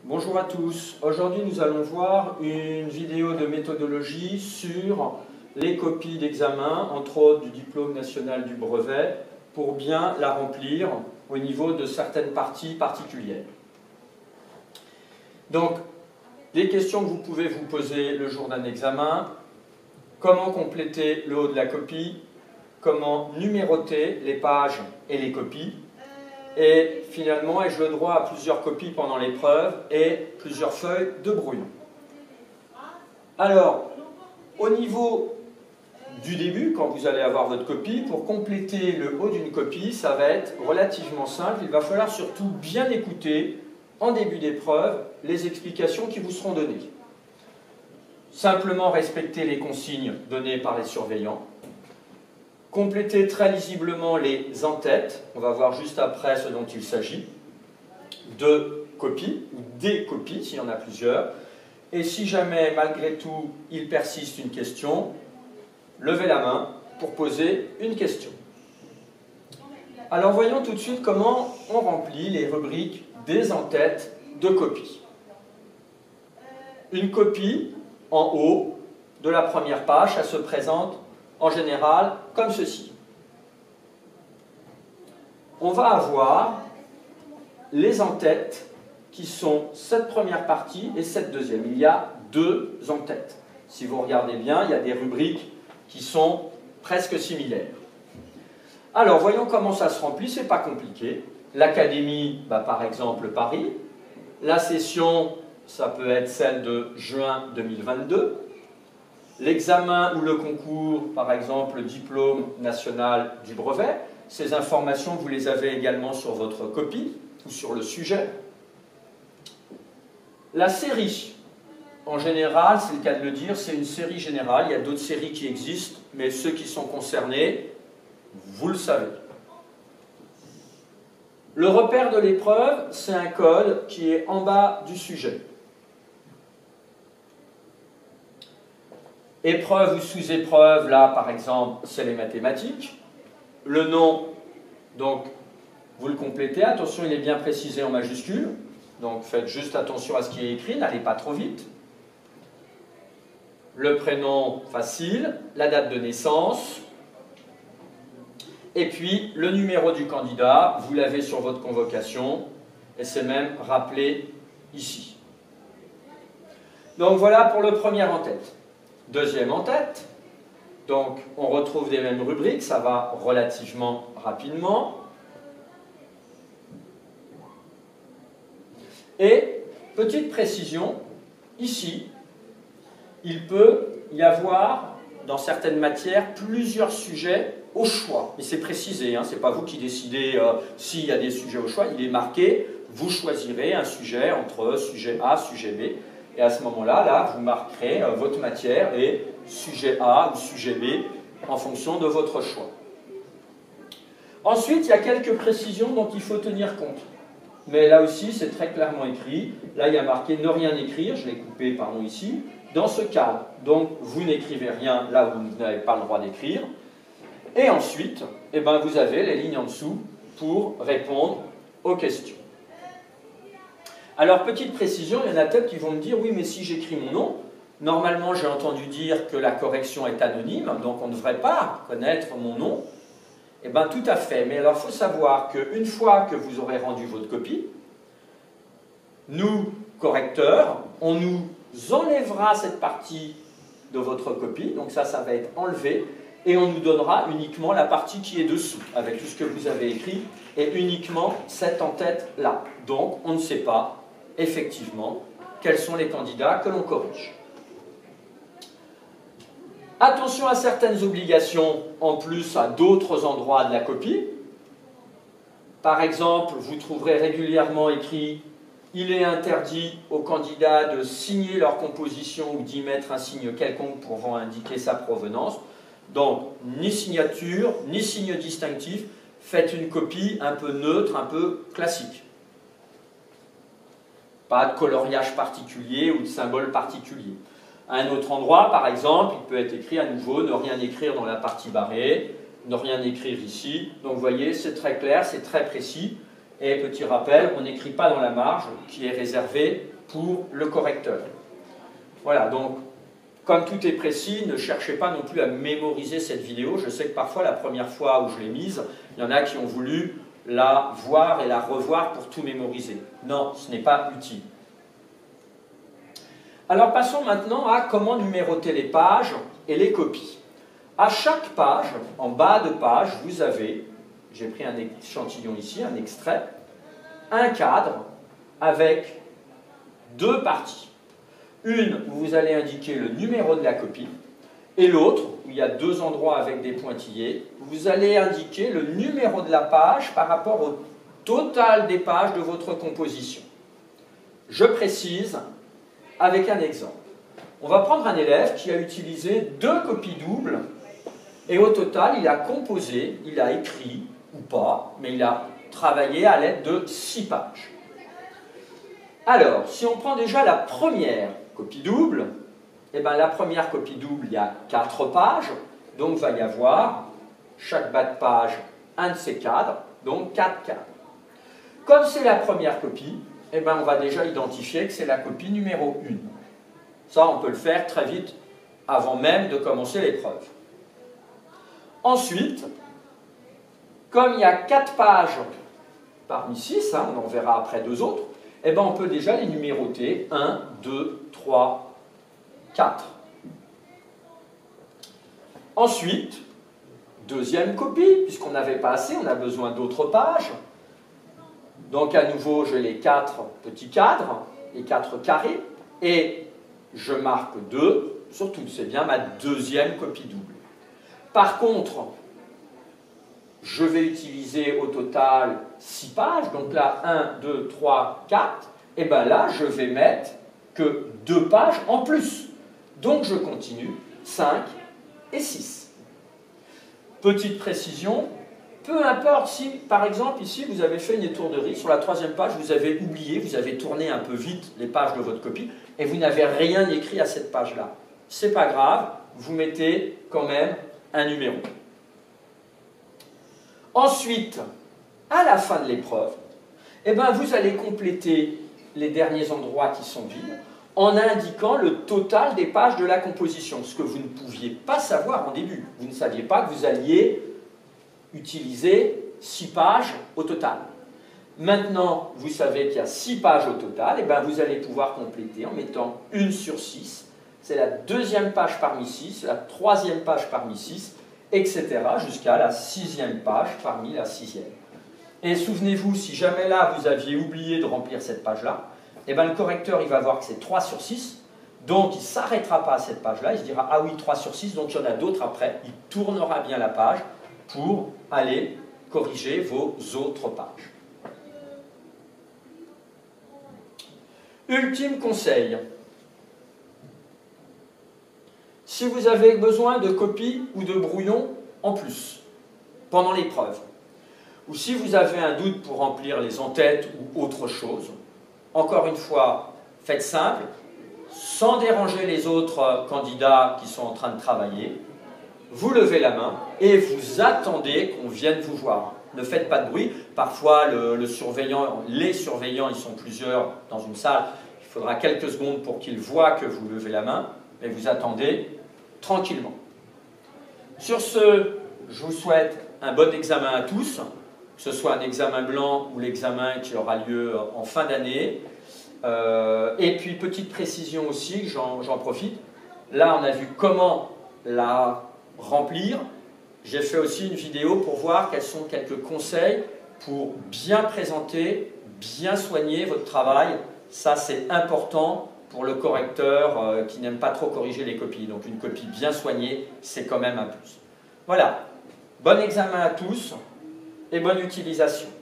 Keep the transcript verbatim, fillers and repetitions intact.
Bonjour à tous. Aujourd'hui, nous allons voir une vidéo de méthodologie sur les copies d'examen, entre autres du diplôme national du brevet, pour bien la remplir au niveau de certaines parties particulières. Donc, des questions que vous pouvez vous poser le jour d'un examen: comment compléter le haut de la copie, comment numéroter les pages et les copies, et finalement, ai-je le droit à plusieurs copies pendant l'épreuve et plusieurs feuilles de brouillon. Alors, au niveau du début, quand vous allez avoir votre copie, pour compléter le haut d'une copie, ça va être relativement simple. Il va falloir surtout bien écouter, en début d'épreuve, les explications qui vous seront données. Simplement respecter les consignes données par les surveillants. Compléter très lisiblement les en-têtes, on va voir juste après ce dont il s'agit, de copies, ou des copies, s'il y en a plusieurs. Et si jamais, malgré tout, il persiste une question, levez la main pour poser une question. Alors voyons tout de suite comment on remplit les rubriques des en-têtes de copies. Une copie, en haut de la première page, ça se présente en général comme ceci. On va avoir les en-têtes qui sont cette première partie et cette deuxième. Il y a deux en-têtes. Si vous regardez bien, il y a des rubriques qui sont presque similaires. Alors, voyons comment ça se remplit, c'est pas compliqué. L'académie, bah, par exemple Paris. La session, ça peut être celle de juin deux mille vingt-deux. L'examen ou le concours, par exemple, le diplôme national du brevet. Ces informations, vous les avez également sur votre copie ou sur le sujet. La série, en général, c'est le cas de le dire, c'est une série générale. Il y a d'autres séries qui existent, mais ceux qui sont concernés, vous le savez. Le repère de l'épreuve, c'est un code qui est en bas du sujet. Épreuve ou sous-épreuve, là par exemple, c'est les mathématiques. Le nom, donc, vous le complétez. Attention, il est bien précisé en majuscule. Donc faites juste attention à ce qui est écrit, n'allez pas trop vite. Le prénom, facile. La date de naissance. Et puis, le numéro du candidat, vous l'avez sur votre convocation. Et c'est même rappelé ici. Donc voilà pour le premier en-tête. Deuxième en-tête, donc on retrouve des mêmes rubriques, ça va relativement rapidement. Et, petite précision, ici, il peut y avoir, dans certaines matières, plusieurs sujets au choix. Et c'est précisé, hein, ce n'est pas vous qui décidez euh, s'il y a des sujets au choix, il est marqué, vous choisirez un sujet entre sujet A, sujet B. Et à ce moment-là, là, vous marquerez euh, votre matière et sujet A ou sujet B en fonction de votre choix. Ensuite, il y a quelques précisions dont il faut tenir compte. Mais là aussi, c'est très clairement écrit. Là, il y a marqué « ne rien écrire », je l'ai coupé, pardon, ici, dans ce cadre. Donc, vous n'écrivez rien là où vous n'avez pas le droit d'écrire. Et ensuite, eh ben, vous avez les lignes en dessous pour répondre aux questions. Alors, petite précision, il y en a peut-être qui vont me dire « oui, mais si j'écris mon nom, normalement j'ai entendu dire que la correction est anonyme, donc on ne devrait pas connaître mon nom. » Eh bien, tout à fait. Mais alors, il faut savoir qu'une fois que vous aurez rendu votre copie, nous, correcteurs, on nous enlèvera cette partie de votre copie, donc ça, ça va être enlevé, et on nous donnera uniquement la partie qui est dessous, avec tout ce que vous avez écrit, et uniquement cette en-tête-là. Donc, on ne sait pas effectivement quels sont les candidats que l'on corrige. Attention à certaines obligations en plus à d'autres endroits de la copie. Par exemple, vous trouverez régulièrement écrit « il est interdit aux candidats de signer leur composition ou d'y mettre un signe quelconque pouvant indiquer sa provenance ». Donc, ni signature, ni signe distinctif, faites une copie un peu neutre, un peu classique. Pas de coloriage particulier ou de symbole particulier. À un autre endroit, par exemple, il peut être écrit à nouveau « ne rien écrire dans la partie barrée », ne rien écrire ici. Donc vous voyez, c'est très clair, c'est très précis. Et petit rappel, on n'écrit pas dans la marge qui est réservée pour le correcteur. Voilà, donc comme tout est précis, ne cherchez pas non plus à mémoriser cette vidéo. Je sais que parfois, la première fois où je l'ai mise, il y en a qui ont voulu la voir et la revoir pour tout mémoriser. Non, ce n'est pas utile. Alors passons maintenant à comment numéroter les pages et les copies. À chaque page, en bas de page, vous avez, j'ai pris un échantillon ici, un extrait, un cadre avec deux parties. Une où vous allez indiquer le numéro de la copie et l'autre où il y a deux endroits avec des pointillés, où vous allez indiquer le numéro de la page par rapport au total des pages de votre composition. Je précise avec un exemple. On va prendre un élève qui a utilisé deux copies doubles et au total, il a composé, il a écrit, ou pas, mais il a travaillé à l'aide de six pages. Alors, si on prend déjà la première copie double, eh bien la première copie double, il y a quatre pages, donc il va y avoir, chaque bas de page, un de ces cadres, donc quatre cadres. Comme c'est la première copie, eh bien, on va déjà identifier que c'est la copie numéro un. Ça, on peut le faire très vite, avant même de commencer l'épreuve. Ensuite, comme il y a quatre pages parmi six, hein, on en verra après deux autres, eh bien, on peut déjà les numéroter un, deux, trois, quatre. Ensuite, deuxième copie, puisqu'on n'avait pas assez, on a besoin d'autres pages. Donc à nouveau, j'ai les quatre petits cadres, les quatre carrés, et je marque deux, surtout c'est bien ma deuxième copie double. Par contre, je vais utiliser au total six pages, donc là un, deux, trois, quatre, et bien là je vais mettre que deux pages en plus. Donc je continue, cinq et six. Petite précision, peu importe si, par exemple, ici, vous avez fait une étourderie, sur la troisième page, vous avez oublié, vous avez tourné un peu vite les pages de votre copie, et vous n'avez rien écrit à cette page-là. C'est pas grave, vous mettez quand même un numéro. Ensuite, à la fin de l'épreuve, eh ben, vous allez compléter les derniers endroits qui sont vides en indiquant le total des pages de la composition, ce que vous ne pouviez pas savoir en début. Vous ne saviez pas que vous alliez utiliser six pages au total. Maintenant, vous savez qu'il y a six pages au total, et bien vous allez pouvoir compléter en mettant une sur six. C'est la deuxième page parmi six, la troisième page parmi six, et cetera jusqu'à la sixième page parmi la sixième. Et souvenez-vous, si jamais là vous aviez oublié de remplir cette page-là, et bien le correcteur il va voir que c'est trois sur six, donc il ne s'arrêtera pas à cette page-là, il se dira ah oui, trois sur six, donc il y en a d'autres après, il tournera bien la page pour aller corriger vos autres pages. Ultime conseil. Si vous avez besoin de copies ou de brouillons en plus pendant l'épreuve, ou si vous avez un doute pour remplir les en-têtes ou autre chose, encore une fois, faites simple, sans déranger les autres candidats qui sont en train de travailler, vous levez la main et vous attendez qu'on vienne vous voir. Ne faites pas de bruit. Parfois, le, le surveillant, les surveillants, ils sont plusieurs dans une salle. Il faudra quelques secondes pour qu'ils voient que vous levez la main, mais vous attendez tranquillement. Sur ce, je vous souhaite un bon examen à tous, que ce soit un examen blanc ou l'examen qui aura lieu en fin d'année. Euh, et puis, petite précision aussi, j'en j'en profite. Là, on a vu comment la remplir. J'ai fait aussi une vidéo pour voir quels sont quelques conseils pour bien présenter, bien soigner votre travail. Ça, c'est important pour le correcteur euh, qui n'aime pas trop corriger les copies. Donc, une copie bien soignée, c'est quand même un plus. Voilà. Bon examen à tous et bonne utilisation.